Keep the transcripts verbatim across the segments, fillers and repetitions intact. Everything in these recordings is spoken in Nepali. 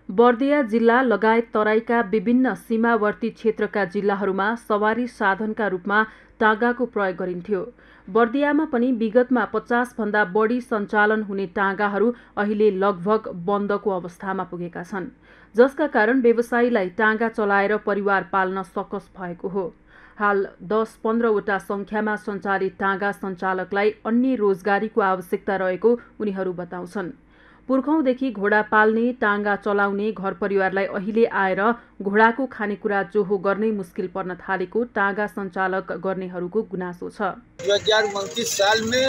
बर्दिया जिल्ला लगायत तराईका विभिन्न सीमावर्ती क्षेत्रका जिल्लाहरूमा सवारी साधनका रूपमा टाँगाको प्रयोग गरिन्थ्यो। बर्दियामा पनि विगतमा पचास भन्दा बढी सञ्चालन हुने टाँगाहरू अहिले लगभग बन्दको अवस्थामा पुगेका छन्, जसका कारण व्यवसायीलाई टाँगा चलाएर परिवार पाल्न सकस भएको हो। हाल दस पन्ध्रवटा संख्यामा सञ्चालित टाँगा सञ्चालकलाई अन्य रोजगारीको आवश्यकता रहेको उनीहरू बताउँछन्। पुर्खौंदेखि घोडा पाल्ने, टाँगा चलाउने घर परिवारलाई अहिले आएर घोडाको खानेकुरा जोहो गर्नै मुस्किल पर्न थालेको टाँगा सञ्चालक गर्नेहरूको गुनासो छ। दो हजार उन्तीस साल में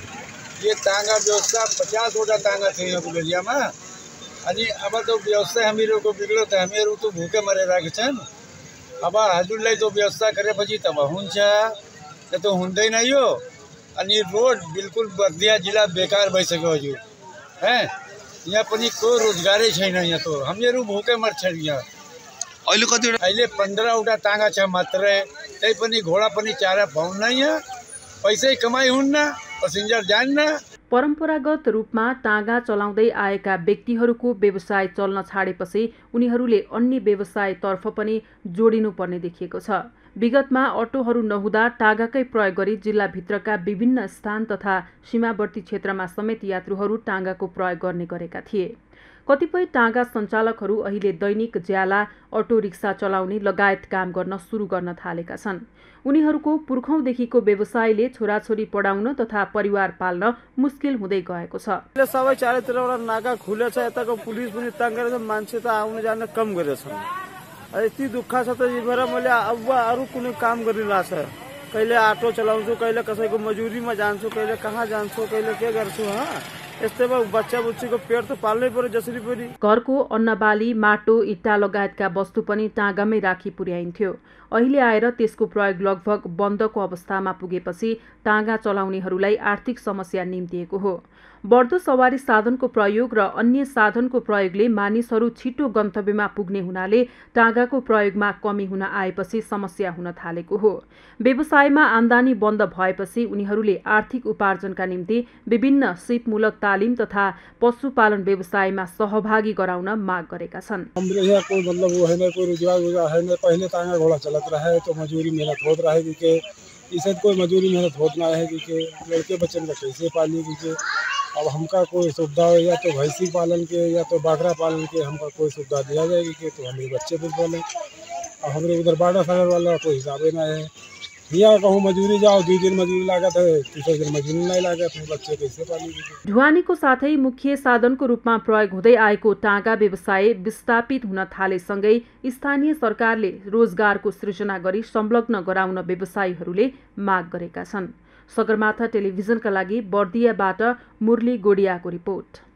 ये टाँगा व्यवस्था पचासवटा टाँगा थे यहाँ बर्दियामा, अनि अब तो व्यवस्था हामीहरूको बिग्लो त हामीहरू त भुके मरेर छन्। अब हजुरलाई तो व्यवस्था गरेपछि तब हुन्छ, न त हुँदैन यो। अनि रोड बिल्कुल बर्दिया जिल्ला बेकार भइसक्यो हजुर। है यहाँ पनि कोही रोजगारै छैन, यहाँ तो हामीहरू भुकै मर्छन्। यहाँ अहिले कति अहिले पन्ध्रवटा टाँगा छ मात्रै, त्यही पनि घोडा पनि चारा पाउन्न, यहाँ पैसै कमाइ हुन्न, पसेन्जर जान्न। परम्परागत रूपमा टाँगा चलाउँदै आएका व्यक्तिहरूको व्यवसाय चल्न छाडेपछि उनीहरूले अन्य व्यवसायतर्फ पनि जोडिनुपर्ने देखिएको छ। विगतमा अटोहरू नहुँदा टाँगाकै प्रयोग गरी जिल्लाभित्रका विभिन्न स्थान तथा सीमावर्ती क्षेत्रमा समेत यात्रुहरू टाँगाको प्रयोग गर्ने गरेका थिए। कतिपय टाँगा सञ्चालकहरू अहिले दैनिक ज्याला, अटो रिक्सा चलाउने लगायत काम गर्न सुरु गर्न थालेका छन्। उनीहरूको पुर्खौंदेखिको व्यवसायले छोराछोरी पढाउन तथा परिवार पाल्न मुस्किल हुँदै गएको छ। सबै चारैतिरबाट नाका खुलेछ, यताको पुलिस पनि तंग गरेछ, मान्छे त आउने जान कम गरेछन्। यति दुःख छ त भएर मैले अब अरू कुनै काम गरिरहेछ। कहिले आटो चलाउँछु, कहिले कसैको मजदुरीमा जान्छु, कहिले कहाँ जान्छु, कहिले के गर्छु। हाँ यस्तैमा बच्चा बुच्चीको पेट त पाल्नै पर्यो जसरी पनि। घरको अन्नबाली, माटो, इट्टा लगायतका वस्तु पनि टाँगामै राखी पुर्याइन्थ्यो। अहिले आएर त्यसको प्रयोग लगभग बन्दको अवस्थामा पुगेपछि टाँगा चलाउनेहरूलाई आर्थिक समस्या निम्तिएको हो। बढ्दो सवारी साधनको प्रयोग र अन्य साधनको प्रयोगले मानिसहरू छिटो गन्तव्यमा पुग्ने हुनाले टाँगाको प्रयोगमा कमी हुन आएपछि समस्या हुन थालेको हो। व्यवसायमा आम्दानी बन्द भएपछि उनीहरूले आर्थिक उपार्जनका निम्ति विभिन्न सिपमूलक तालिम तथा पशुपालन व्यवसायमा सहभागी गराउन माग गरेका छन्। हाम्रो यहाँ कोही मतलब वो है, कोई रोजगार है नहीं। पहले टाँगा घोड़ा चलत रहा तो मजदूरी मेहनत होत रहा कि इसे कोई मजदूरी मेहनत होत ना है कि लड़के बच्चन का कैसे पाली कि अब हमका कोई सुविधा हो, या तो भैंसी पालन के या तो बकरा पालन के हमका कोई सुविधा दिया जाएगी कि तो हमारे बच्चे भी पालें। और हमारे उधर बारह सागर वाला कोई हिसाब ही ना है। यहाँ कहूँ मजदूरी जाओ, दुई दिन मजदूरी लागत है, तीसरे दिन मजदूरी नहीं लागत है, बच्चे कैसे पालेंगे। ढुवानीको साथै मुख्य साधनको रूपमा प्रयोग हुँदै आएको टाँगा व्यवसाय विस्थापित हुन थालेसँगै स्थानीय सरकारले रोजगारको सृजना गरी संलग्न गराउन व्यवसायीहरूले माग गरेका छन्। सगरमाथा टेलिभिजनका लागि बर्दियाबाट मुरली गोडियाको रिपोर्ट।